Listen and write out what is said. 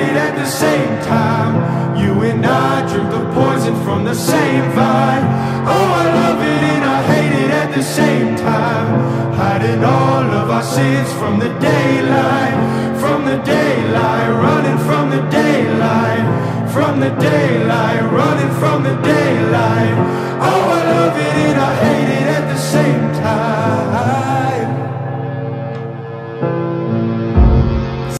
it at the same time. You and I drink the poison from the same vine. Oh, I love it and I hate it at the same time. Hiding all of our sins from the daylight, from the daylight, running from the daylight, from the daylight.